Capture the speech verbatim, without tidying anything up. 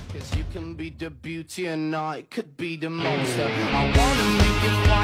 Cause you can be the beauty and I could be the monster. I wanna make you